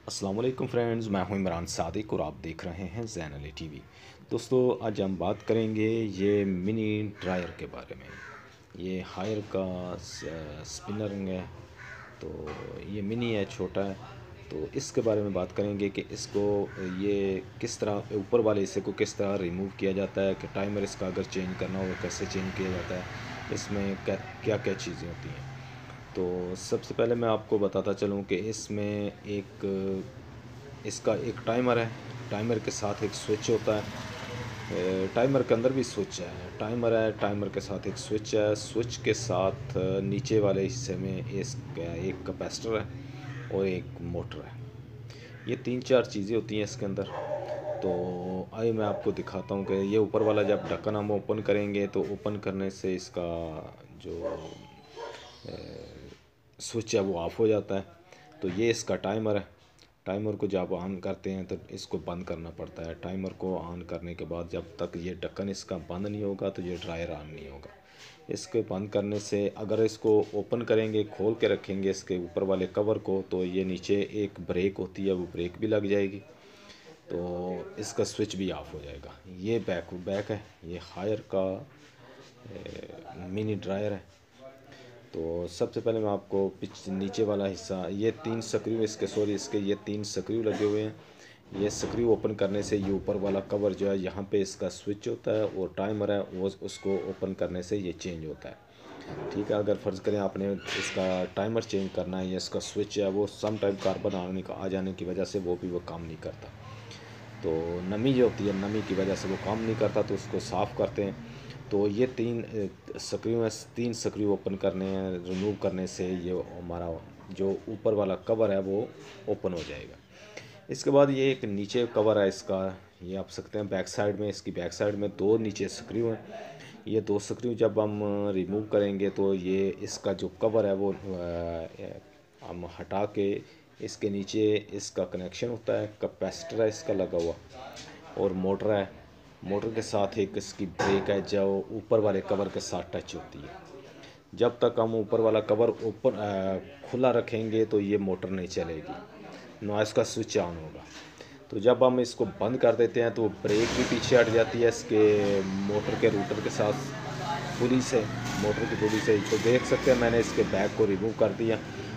अस्सलाम वालेकुम फ्रेंड्स, मैं हूं इमरान सादिक और आप देख रहे हैं ज़ैन अली टीवी। दोस्तों, आज हम बात करेंगे ये मिनी ड्रायर के बारे में। ये हायर का स्पिनर है, तो ये मिनी है, छोटा है। तो इसके बारे में बात करेंगे कि इसको ये किस तरह ऊपर वाले हिस्से को किस तरह रिमूव किया जाता है, कि टाइमर इसका अगर चेंज करना हो कैसे चेंज किया जाता है, इसमें क्या क्या क्या चीज़ें होती हैं। तो सबसे पहले मैं आपको बताता चलूँ कि इसमें इसका एक टाइमर है। टाइमर के साथ एक स्विच होता है। टाइमर के अंदर भी स्विच है। टाइमर है, टाइमर के साथ एक स्विच है। स्विच के साथ नीचे वाले हिस्से में एक कैपेसिटर है और एक मोटर है। ये तीन चार चीज़ें होती हैं इसके अंदर। तो आइए मैं आपको दिखाता हूँ कि ये ऊपर वाला जब ढक्कन हम ओपन करेंगे तो ओपन करने से इसका जो स्विच है वो ऑफ हो जाता है। तो ये इसका टाइमर है। टाइमर को जब ऑन करते हैं तो इसको बंद करना पड़ता है। टाइमर को ऑन करने के बाद जब तक ये ढक्कन इसका बंद नहीं होगा तो ये ड्रायर ऑन नहीं होगा। इसके बंद करने से अगर इसको ओपन करेंगे, खोल के रखेंगे इसके ऊपर वाले कवर को, तो ये नीचे एक ब्रेक होती है, वो ब्रेक भी लग जाएगी, तो इसका स्विच भी ऑफ हो जाएगा। ये बैक है, ये हायर का मिनी ड्रायर है। तो सबसे पहले मैं आपको नीचे वाला हिस्सा, ये तीन स्क्रू इसके ये तीन स्क्रू लगे हुए हैं। ये स्क्रू ओपन करने से ये ऊपर वाला कवर जो है यहाँ पे इसका स्विच होता है, और टाइमर है वो उसको ओपन करने से ये चेंज होता है। ठीक है, अगर फ़र्ज़ करें आपने इसका टाइमर चेंज करना है या इसका स्विच है वो सम टाइम कार्बन आ जाने की वजह से वो काम नहीं करता, तो नमी जो होती है, नमी की वजह से वो काम नहीं करता, तो उसको साफ़ करते हैं। तो ये तीन स्क्रू हैं, तीन स्क्रू ओपन करने हैं। रिमूव करने से ये हमारा जो ऊपर वाला कवर है वो ओपन हो जाएगा। इसके बाद ये एक नीचे कवर है इसका, ये आप सकते हैं बैक साइड में, इसकी बैक साइड में दो नीचे स्क्रू हैं। ये दो स्क्रू जब हम रिमूव करेंगे तो ये इसका जो कवर है वो हम हटा के इसके नीचे इसका कनेक्शन होता है, कैपेसिटर है इसका लगा हुआ, और मोटर है। मोटर के साथ एक इसकी ब्रेक है जो ऊपर वाले कवर के साथ टच होती है। जब तक हम ऊपर वाला कवर खुला रखेंगे तो ये मोटर नहीं चलेगी, नॉइस का स्विच ऑन होगा। तो जब हम इसको बंद कर देते हैं तो ब्रेक भी पीछे हट जाती है इसके मोटर के रूटर के साथ, पुली से, मोटर की पुली से। तो देख सकते हैं मैंने इसके बैग को रिमूव कर दिया।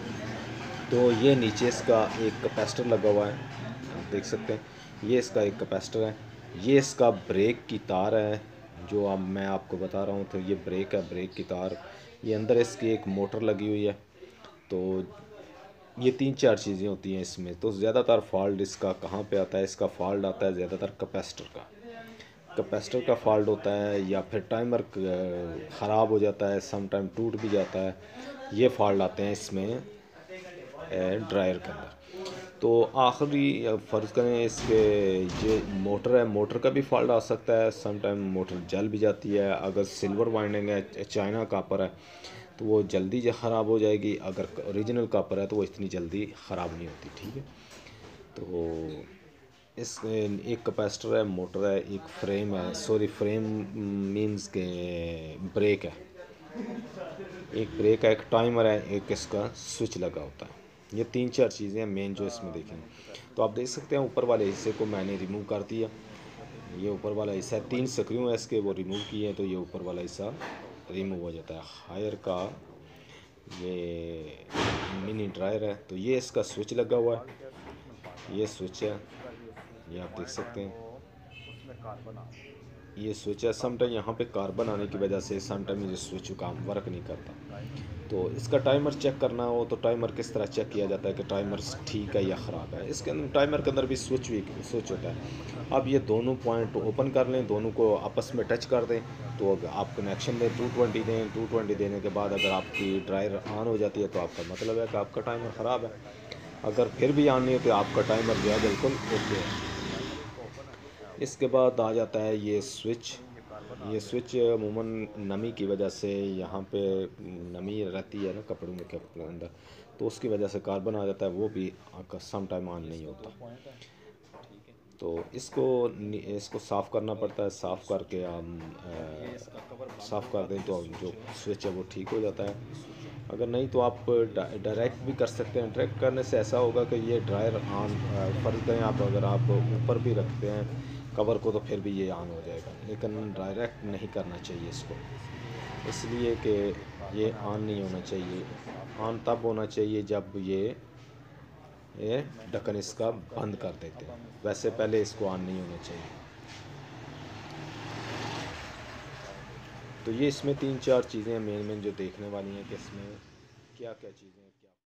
तो ये नीचे इसका एक कैपेसिटर लगा हुआ है, आप देख सकते हैं, ये इसका एक कैपेसिटर है। ये इसका ब्रेक की तार है जो अब मैं आपको बता रहा हूँ। तो ये ब्रेक है, ब्रेक की तार। ये अंदर इसकी एक मोटर लगी हुई है। तो ये तीन चार चीज़ें होती हैं इसमें। तो ज़्यादातर फॉल्ट इसका कहाँ पे आता है? इसका फॉल्ट आता है ज़्यादातर कैपेसिटर का। कैपेसिटर का फॉल्ट होता है, या फिर टाइमर ख़राब हो जाता है, सम टाइम टूट भी जाता है। ये फॉल्ट आते हैं इसमें ड्रायर के अंदर। तो आखिरी फ़र्ज़ करें इसके जो मोटर है, मोटर का भी फॉल्ट आ सकता है। सम टाइम मोटर जल भी जाती है। अगर सिल्वर वाइंडिंग है, चाइना कापर है, तो वो जल्दी ख़राब हो जाएगी। अगर ओरिजिनल कापर है तो वो इतनी जल्दी ख़राब नहीं होती। ठीक है, तो इसमें एक कैपेसिटर है, मोटर है, एक फ्रेम है, सॉरी फ्रेम मींस के ब्रेक है, एक ब्रेक है, एक टाइमर है, एक इसका स्विच लगा होता है। ये तीन चार चीज़ें हैं मेन जो इसमें देखेंगे। तो आप देख सकते हैं ऊपर वाले हिस्से को मैंने रिमूव कर दिया। ये ऊपर वाला हिस्सा है, तीन स्क्रू हैं इसके, वो रिमूव किए हैं, तो ये ऊपर वाला हिस्सा रिमूव हो जाता है। हायर का ये मिनी ड्रायर है। तो ये इसका स्विच लगा हुआ है, ये स्विच है, ये आप देख सकते हैं, ये स्विच है। समटाइम यहाँ पे कार्बन आने की वजह से समटाइम ये स्विच काम वर्क नहीं करता। तो इसका टाइमर चेक करना हो तो टाइमर किस तरह चेक किया जाता है कि टाइमर ठीक है या ख़राब है? इसके अंदर टाइमर के अंदर भी स्विच होता है। अब ये दोनों पॉइंट ओपन कर लें, दोनों को आपस में टच कर दें, तो अगर आप कनेक्शन दें 220 दें, 220 देने के बाद अगर आपकी ड्रायर ऑन हो जाती है तो आपका मतलब है कि आपका टाइमर ख़राब है। अगर फिर भी ऑन नहीं हो तो आपका टाइमर जो है बिल्कुल ओके है। इसके बाद आ जाता है ये स्विच। ये स्विच अमूमन नमी की वजह से, यहाँ पे नमी रहती है ना कपड़ों के अंदर, तो उसकी वजह से कार्बन आ जाता है, वो भी सम टाइम ऑन नहीं होता। तो इसको साफ़ करना पड़ता है। साफ़ करके हम साफ़ कर दें तो जो स्विच है वो ठीक हो जाता है। अगर नहीं तो आप डायरेक्ट भी कर सकते हैं। डायरेक्ट करने से ऐसा होगा कि ये ड्रायर ऑन, फ़र्ज़ करें आप अगर आप ऊपर भी रखते हैं कवर को तो फिर भी ये ऑन हो जाएगा, लेकिन डायरेक्ट नहीं करना चाहिए इसको, इसलिए कि ये ऑन नहीं होना चाहिए। ऑन तब होना चाहिए जब ये ढक्कन इसका बंद कर देते हैं, वैसे पहले इसको ऑन नहीं होना चाहिए। तो ये इसमें 3-4 चीज़ें मेन जो देखने वाली हैं कि इसमें क्या क्या चीज़ें